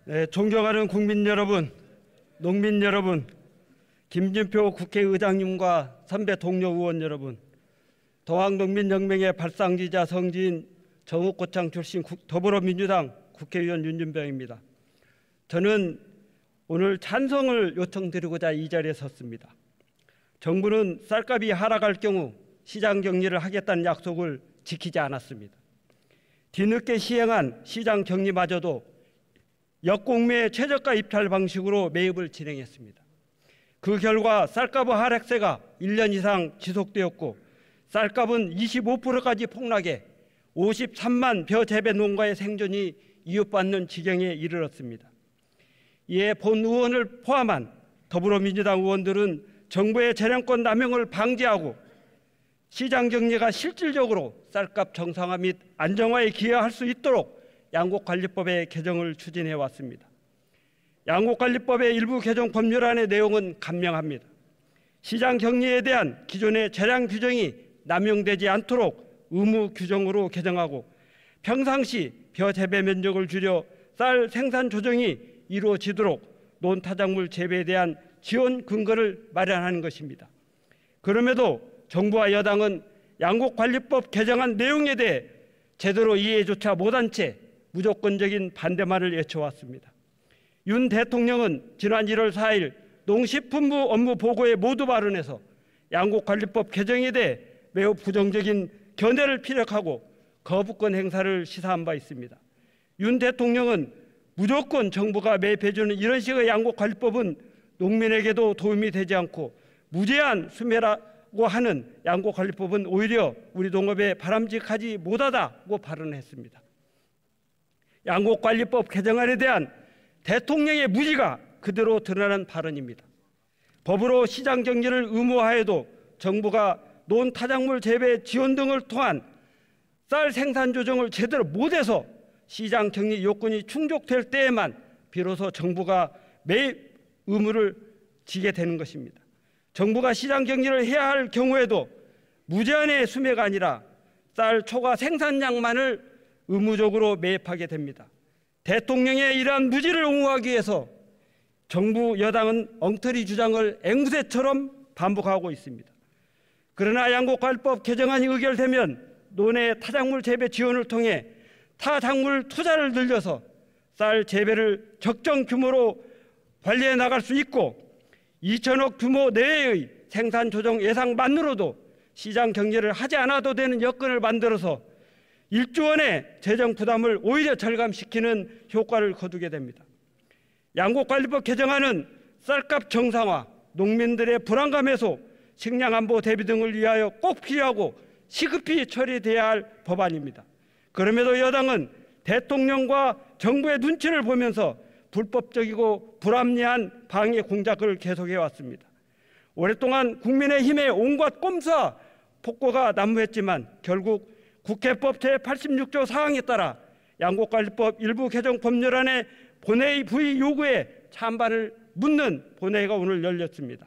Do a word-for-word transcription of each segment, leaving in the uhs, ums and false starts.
네, 존경하는 국민 여러분, 농민 여러분, 김진표 국회의장님과 선배 동료 의원 여러분, 동학농민혁명의 발상지자 성지인 정읍고창 출신 더불어민주당 국회의원 윤준병입니다. 저는 오늘 찬성을 요청드리고자 이 자리에 섰습니다. 정부는 쌀값이 하락할 경우 시장 격리를 하겠다는 약속을 지키지 않았습니다. 뒤늦게 시행한 시장 격리마저도 역공매의 최저가 입찰 방식으로 매입을 진행했습니다. 그 결과 쌀값의 하락세가 일 년 이상 지속되었고 쌀값은 이십오 퍼센트까지 폭락해 오십삼만 벼 재배 농가의 생존이 위협받는 지경에 이르렀습니다. 이에 본 의원을 포함한 더불어민주당 의원들은 정부의 재량권 남용을 방지하고 시장 격리가 실질적으로 쌀값 정상화 및 안정화에 기여할 수 있도록 양곡관리법의 개정을 추진해 왔습니다. 양곡관리법의 일부 개정 법률안의 내용은 간명합니다. 시장 격리에 대한 기존의 재량 규정이 남용되지 않도록 의무 규정으로 개정하고 평상시 벼 재배 면적을 줄여 쌀 생산 조정이 이루어지도록 논타작물 재배에 대한 지원 근거를 마련하는 것입니다. 그럼에도 정부와 여당은 양곡관리법 개정안 내용에 대해 제대로 이해조차 못한 채 무조건적인 반대말을 외쳐왔습니다. 윤 대통령은 지난 일월 사일 농식품부 업무 보고에 모두 발언해서 양곡관리법 개정에 대해 매우 부정적인 견해를 피력하고 거부권 행사를 시사한 바 있습니다. 윤 대통령은 무조건 정부가 매입해주는 이런 식의 양곡관리법은 농민에게도 도움이 되지 않고 무제한 수매라고 하는 양곡관리법은 오히려 우리 농업에 바람직하지 못하다고 발언했습니다. 양곡관리법 개정안에 대한 대통령의 무지가 그대로 드러난 발언입니다. 법으로 시장 격리를 의무화해도 정부가 논타작물 재배 지원 등을 통한 쌀 생산 조정을 제대로 못해서 시장 격리 요건이 충족될 때에만 비로소 정부가 매입 의무를 지게 되는 것입니다. 정부가 시장 격리를 해야 할 경우에도 무제한의 수매가 아니라 쌀 초과 생산량만을 의무적으로 매입하게 됩니다. 대통령의 이러한 무지를 옹호하기 위해서 정부 여당은 엉터리 주장을 앵무새처럼 반복하고 있습니다. 그러나 양곡관리법 개정안이 의결되면 논의 타작물 재배 지원을 통해 타작물 투자를 늘려서 쌀 재배를 적정 규모로 관리해 나갈 수 있고 이천억 규모 내외의 생산 조정 예상만으로도 시장 격리를 하지 않아도 되는 여건을 만들어서 일조 원의 재정 부담을 오히려 절감시키는 효과를 거두게 됩니다. 양곡관리법 개정안은 쌀값 정상화, 농민들의 불안감 해소, 식량안보 대비 등을 위하여 꼭 필요하고 시급히 처리돼야 할 법안입니다. 그럼에도 여당은 대통령과 정부의 눈치를 보면서 불법적이고 불합리한 방해 공작을 계속해 왔습니다. 오랫동안 국민의힘의 온갖 꼼수와 폭거가 난무했지만 결국 국회법 제팔십육 조 사항에 따라 양곡관리법 일부 개정 법률안의 본회의 부의 요구에 찬반을 묻는 본회의가 오늘 열렸습니다.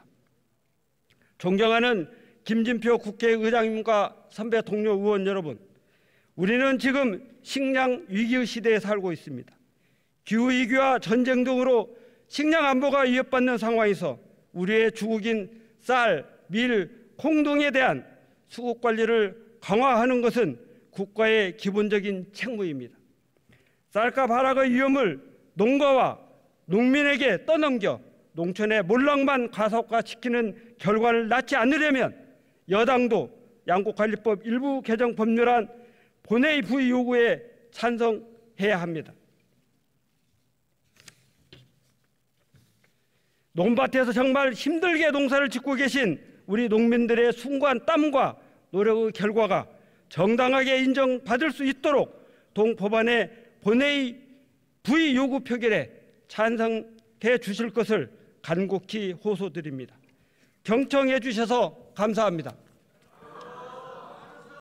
존경하는 김진표 국회의장님과 선배 동료 의원 여러분, 우리는 지금 식량 위기의 시대에 살고 있습니다. 기후위기와 전쟁 등으로 식량 안보가 위협받는 상황에서 우리의 주국인 쌀, 밀, 콩 등에 대한 수급 관리를 강화하는 것은 국가의 기본적인 책무입니다. 쌀값 하락의 위험을 농가와 농민에게 떠넘겨 농촌의 몰락만 가속화시키는 결과를 낳지 않으려면 여당도 양곡관리법 일부 개정 법률안 본회의 부의 요구에 찬성해야 합니다. 논밭에서 정말 힘들게 농사를 짓고 계신 우리 농민들의 숭고한 땀과 노력의 결과가 정당하게 인정받을 수 있도록 동법안의 본회의 부의 요구 표결에 찬성해 주실 것을 간곡히 호소드립니다. 경청해 주셔서 감사합니다.